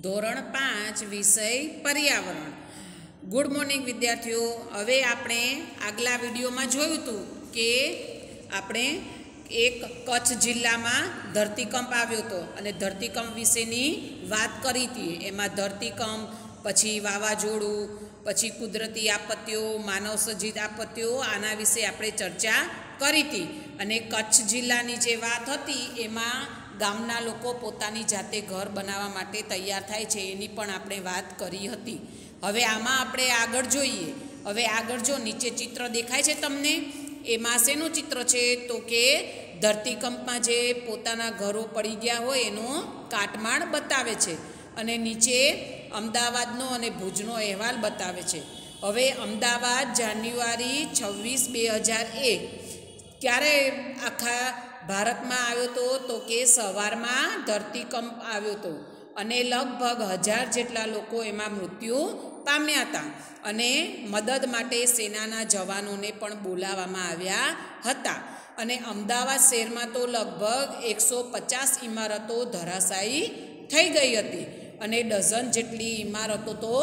ધોરણ 5 વિષય પર્યાવરણ। ગુડ મોર્નિંગ વિદ્યાર્થીઓ। હવે આપણે આગલા વિડીયોમાં જોયું હતું કે આપણે એક કચ્છ જિલ્લામાં ધરતીકંપ આવ્યો હતો અને ધરતીકંપ વિશેની વાત કરી હતી। એમાં ધરતીકંપ, પછી વાવાઝોડું, પછી કુદરતી આપત્તિઓ, માનવ સર્જિત આપત્તિઓ, આના વિશે આપણે ચર્ચા કરી હતી। અને કચ્છ જિલ્લાની જે વાત હતી એમાં ગામના લોકો પોતાની જાતે ઘર બનાવવા માટે તૈયાર થાય છે એની પણ આપણે વાત કરી હતી। હવે આમાં આપણે આગળ જોઈએ। હવે આગળ જો નીચે ચિત્ર દેખાય છે તમને, એમાં શેનું ચિત્ર છે તો કે ધરતીકંપમાં જે પોતાના ઘરો પડી ગયા હોય એનો કાટમાળ બતાવે છે અને નીચે અમદાવાદનો અને ભુજનો અહેવાલ બતાવે છે। હવે અમદાવાદ જાન્યુઆરી 26, 2001 ક્યારે આખા ભારતમાં આવ્યો હતો તો કે સવારમાં ધરતીકંપ આવ્યો હતો અને લગભગ 1000 જેટલા લોકો એમાં મૃત્યુ પામ્યા હતા અને મદદ માટે સેનાના જવાનોને પણ બોલાવવામાં આવ્યા હતા। અને અમદાવાદ શહેરમાં તો લગભગ 150 ઇમારતો ધરાશાયી થઈ ગઈ હતી અને ડઝન જેટલી ઇમારતો તો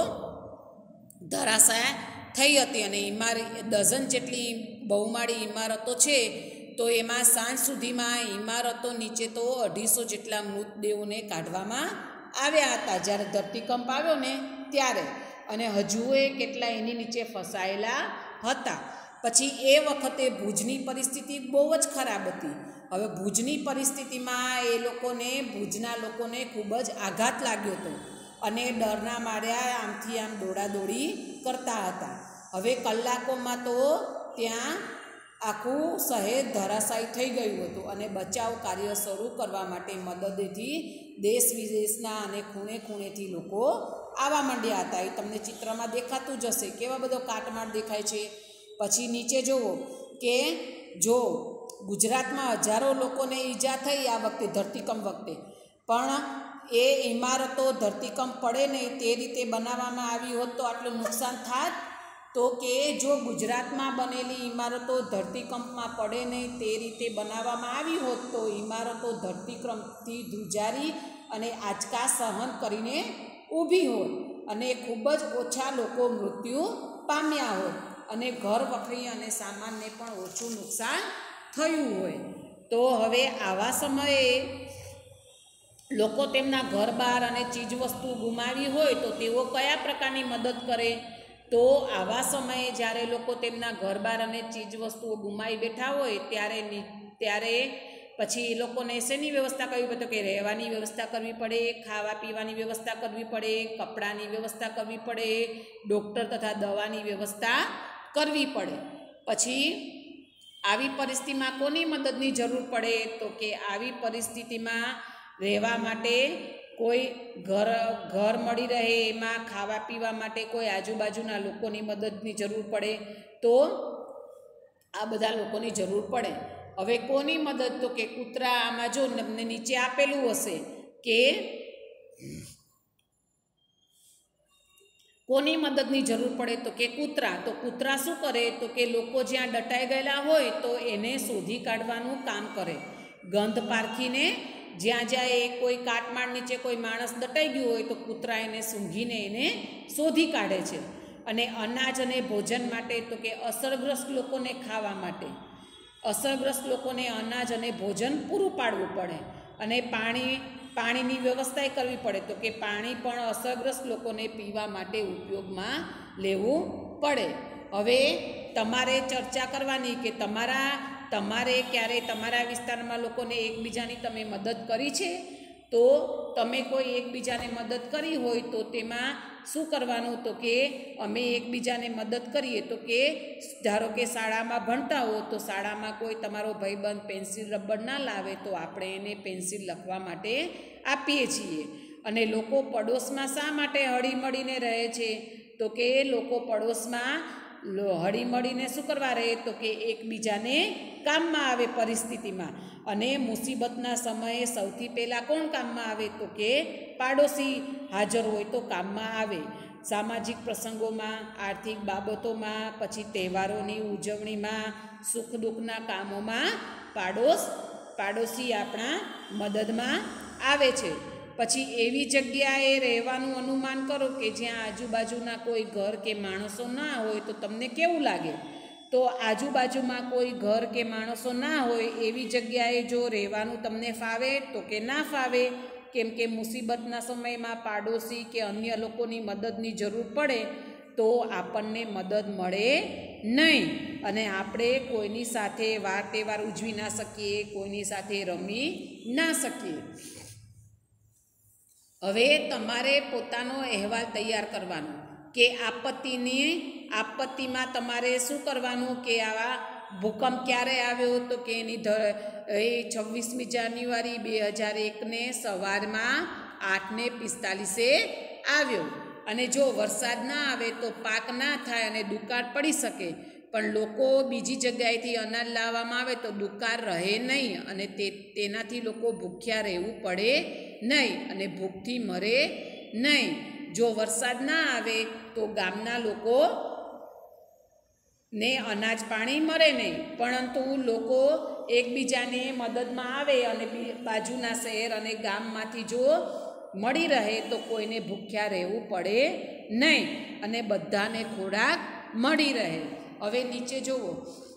ધરાશાય થઈ હતી અને ડઝન જેટલી બહુમાળી ઇમારતો છે તો એમાં સાંજ સુધીમાં ઇમારતો નીચે તો 250 જેટલા મૃતદેહોને કાઢવામાં આવ્યા હતા જ્યારે ધરતીકંપ આવ્યો ને ત્યારે, અને હજુ એ કેટલા એની નીચે ફસાયેલા હતા। પછી એ વખતે ભુજની પરિસ્થિતિ બહુ જ ખરાબ હતી। હવે ભુજની પરિસ્થિતિમાં ભુજના લોકોને ખૂબ જ આઘાત લાગ્યો હતો અને ડરના માર્યા આમથી આમ દોડાદોડી કરતા હતા। હવે કલાકોમાં તો ત્યાં આખું શહેર ધરાશાયી થઈ ગયું હતું અને બચાવ કાર્ય શરૂ કરવા માટે મદદથી દેશ વિદેશના અને ખૂણે ખૂણેથી લોકો આવવા માંડ્યા હતા। એ તમને ચિત્રમાં દેખાતું જ હશે, કેવા બધો કાટમાળ દેખાય છે। પછી નીચે જુઓ કે જો ગુજરાતમાં હજારો લોકોને ઈજા થઈ આ વખતે ધરતીકંપ વખતે, પણ એ ઇમારતો ધરતીકંપ પડે નહીં તે રીતે બનાવવામાં આવી હોત તો આટલું નુકસાન થાત તો કે જો ગુજરાતમાં બનેલી ઇમારતો ધરતીકંપમાં પડે નહીં તે રીતે બનાવવામાં આવી હોત તો ઇમારતો ધરતીકંપથી ધ્રુજારી અને આંચકા સહન કરીને ઊભી હોત અને ખૂબ જ ઓછા લોકો મૃત્યુ પામ્યા હોત અને ઘર વખરી અને સામાનને પણ ઓછું નુકસાન થયું હોય। તો હવે આવા સમયે લોકો તેમના ઘર બહાર અને ચીજવસ્તુ ગુમાવી હોય તો તેઓ કયા પ્રકારની મદદ કરે? તો આવા સમયે જ્યારે લોકો તેમના ઘર બહાર અને ચીજવસ્તુઓ ગુમાવી બેઠા હોય ત્યારે પછી એ લોકોને શેની વ્યવસ્થા કરવી પડે? તો કે રહેવાની વ્યવસ્થા કરવી પડે, ખાવા પીવાની વ્યવસ્થા કરવી પડે, કપડાની વ્યવસ્થા કરવી પડે, ડૉક્ટર તથા દવાની વ્યવસ્થા કરવી પડે। પછી આવી પરિસ્થિતિમાં કોની મદદની જરૂર પડે? તો કે આવી પરિસ્થિતિમાં રહેવા માટે કોઈ ઘર મળી રહે, એમાં ખાવા પીવા માટે કોઈ આજુબાજુના લોકોની મદદની જરૂર પડે, તો આ બધા લોકોની જરૂર પડે। હવે કોની મદદ? તો કે કૂતરા, આમાં જો તમને નીચે આપેલું હશે કે કોની મદદની જરૂર પડે તો કે કૂતરા। તો કૂતરા શું કરે? તો કે લોકો જ્યાં દટાઈ ગયેલા હોય તો એને શોધી કાઢવાનું કામ કરે। ગંધ પારખીને જ્યાં એ કોઈ કાટમાળ નીચે કોઈ માણસ દટાઈ ગયું હોય તો કૂતરા એને સૂંઘીને એને શોધી કાઢે છે। અને અનાજ અને ભોજન માટે તો કે અસરગ્રસ્ત લોકોને ખાવા માટે અસરગ્રસ્ત લોકોને અનાજ અને ભોજન પૂરું પાડવું પડે અને પાણીની વ્યવસ્થા કરવી પડે તો કે પાણી પણ અસરગ્રસ્ત લોકોને પીવા માટે ઉપયોગમાં લેવું પડે। હવે તમારે ચર્ચા કરવાની કે તમારે ક્યારે તમારા વિસ્તારમાં લોકોને એકબીજાની તમે મદદ કરી છે? તો તમે કોઈ એકબીજાને મદદ કરી હોય તો તેમાં શું કરવાનું? તો કે અમે એકબીજાને મદદ કરીએ તો કે ધારો કે શાળામાં ભણતા હો તો શાળામાં કોઈ તમારો ભાઈબંધ પેન્સિલ રબર ના લાવે તો આપણે એને પેન્સિલ લખવા માટે આપીએ છીએ। અને લોકો પડોશમાં શા માટે હળીમળીને રહે છે? તો કે લોકો પડોશમાં હળીમળીને શું કરવા રહે? તો કે એકબીજાને કામમાં આવે પરિસ્થિતિમાં, અને મુસીબતના સમયે સૌથી પહેલાં કોણ કામમાં આવે? તો કે પાડોશી હાજર હોય તો કામમાં આવે। સામાજિક પ્રસંગોમાં, આર્થિક બાબતોમાં, પછી તહેવારોની ઉજવણીમાં, સુખ દુઃખના કામોમાં પાડોશી આપણા મદદમાં આવે છે। પછી એવી જગ્યાએ રહેવાનું અનુમાન કરો કે જ્યાં આજુબાજુના કોઈ ઘર કે માણસો ના હોય તો તમને કેવું લાગે? તો આજુબાજુમાં કોઈ ઘર કે માણસો ના હોય એવી જગ્યાએ જો રહેવાનું તમને ફાવે તો કે ના ફાવે, કેમ કે મુસીબતના સમયમાં પાડોશી કે અન્ય લોકોની મદદની જરૂર પડે તો આપણને મદદ મળે નહીં અને આપણે કોઈની સાથે વાર તહેવાર ઉજવી ના શકીએ, કોઈની સાથે રમી ના શકીએ. હવે તમારે પોતાનો અહેવાલ તૈયાર કરવાનો કે આપત્તિમાં તમારે શું કરવાનું કે આવા ભૂકંપ ક્યારે આવ્યો તો કે એની 26મી જાન્યુઆરી 2001ને સવારમાં 8:45 આવ્યો. અને જો વરસાદ ના આવે તો પાક ના થાય અને દુકાળ પડી શકે, પણ લોકો બીજી જગ્યાએથી અનાજ લાવવામાં આવે તો દુકાળ રહે નહીં અને તેનાથી લોકો ભૂખ્યા રહેવું પડે નહીં અને ભૂખથી મરે નહીં. જો વરસાદ ના આવે તો ગામના લોકો ને અનાજ પાણી મળે નહીં, પરંતુ લોકો એકબીજાને મદદમાં આવે અને બાજુના શહેર અને ગામમાંથી જો મળી રહે તો કોઈને ભૂખ્યા રહેવું પડે નહીં અને બધાને ખોરાક મળી રહે. હવે નીચે જુઓ,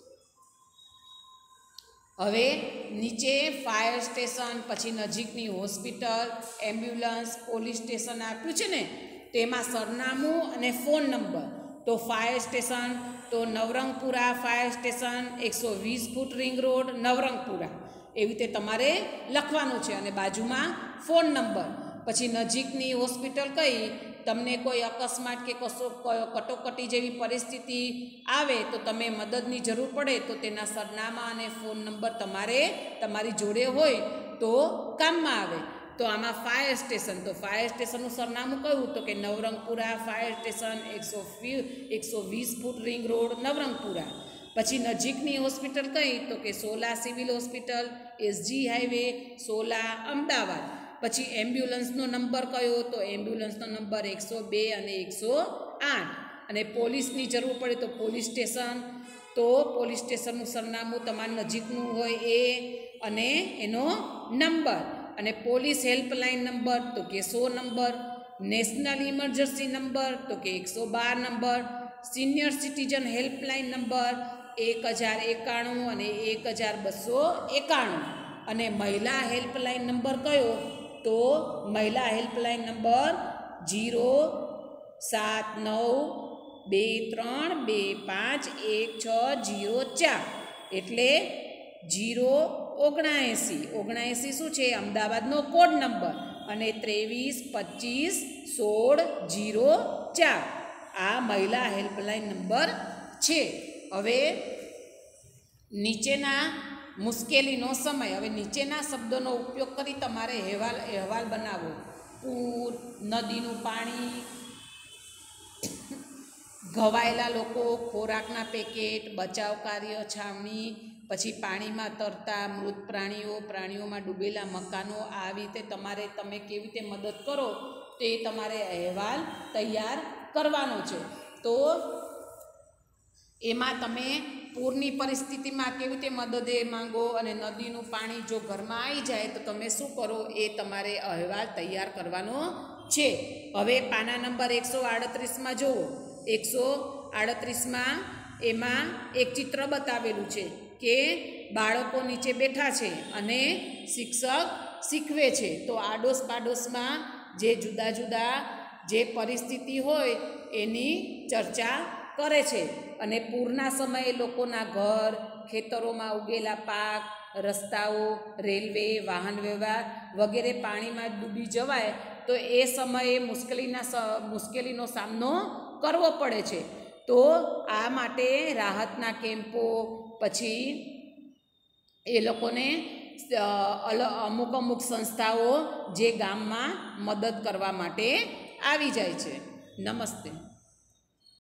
હવે નીચે ફાયર સ્ટેશન, પછી નજીકની હોસ્પિટલ, એમ્બ્યુલન્સ, પોલીસ સ્ટેશન આપ્યું છે ને, તેમાં સરનામું અને ફોન નંબર. તો ફાયર સ્ટેશન તો Navrangpura fire station, 120 foot ring road, Navrangpura, એવી રીતે તમારે લખવાનું છે અને બાજુમાં ફોન નંબર. પછી નજીકની હોસ્પિટલ કઈ, તમને કોઈ અકસ્માત કે કટોકટી જેવી પરિસ્થિતિ આવે તો તમે મદદની જરૂર પડે તો તેના સરનામા અને ફોન નંબર તમારે તમારી જોડે હોય તો કામમાં આવે. તો આમાં ફાયર સ્ટેશન, તો ફાયર સ્ટેશનનું સરનામું કયું તો કે Navrangpura fire station, 120 foot ring road, Navrangpura. પછી નજીકની હોસ્પિટલ કઈ તો કે Sola civil hospital, SG highway, Sola, Ahmedabad. પછી એમ્બ્યુલન્સનો નંબર કયો તો એમ્બ્યુલન્સનો નંબર 102 અને 108. અને પોલીસની જરૂર પડે તો પોલીસ સ્ટેશન, તો પોલીસ સ્ટેશનનું સરનામું તમારા નજીકનું હોય એ અને એનો નંબર. અને પોલીસ હેલ્પલાઇન નંબર તો કે 100 નંબર, નેશનલ ઇમરજન્સી નંબર તો કે 112 number, senior citizen helpline number 1091 અને 1291. અને મહિલા હેલ્પલાઇન નંબર કયો તો મહિલા હેલ્પલાઇન નંબર 07923251604, એટલે 079 શું છે અમદાવાદનો કોડ નંબર અને 23251604 આ મહિલા હેલ્પલાઇન નંબર છે. હવે નીચેના મુશ્કેલીનો સમય, હવે નીચેના શબ્દોનો ઉપયોગ કરી તમારે અહેવાલ બનાવો. પૂર, નદીનું પાણી, ઘવાયેલા લોકો, ખોરાકના પેકેટ, બચાવ કાર્ય, છાવણી, પછી પાણીમાં તરતા મૃત પ્રાણીઓમાં ડૂબેલા મકાનો. આવી રીતે તમે કેવી રીતે મદદ કરો તે તમારે અહેવાલ તૈયાર કરવાનો છે. તો એમાં તમે પૂરની પરિસ્થિતિમાં કેવી રીતે મદદ માંગો અને નદીનું પાણી જો ઘરમાં આવી જાય તો તમે શું કરો એ તમારે અહેવાલ તૈયાર કરવાનો છે. હવે પાના નંબર 138માં જુઓ, 138માં એમાં એક ચિત્ર બતાવેલું છે કે બાળકો નીચે બેઠા છે અને શિક્ષક શીખવે છે. તો આડોશ પાડોશમાં જે જુદા જુદા જે પરિસ્થિતિ હોય એની ચર્ચા કરે છે. અને પૂરના સમયે લોકોના ઘર, ખેતરોમાં ઉગેલા પાક, રસ્તાઓ, રેલવે, વાહન વ્યવહાર વગેરે પાણીમાં ડૂબી જવાય તો એ સમયે મુશ્કેલીનો સામનો કરવો પડે છે. તો આ માટે રાહતના કેમ્પો, પછી એ લોકોને અમુક સંસ્થાઓ જે ગામમાં મદદ કરવા માટે આવી જાય છે. નમસ્તે.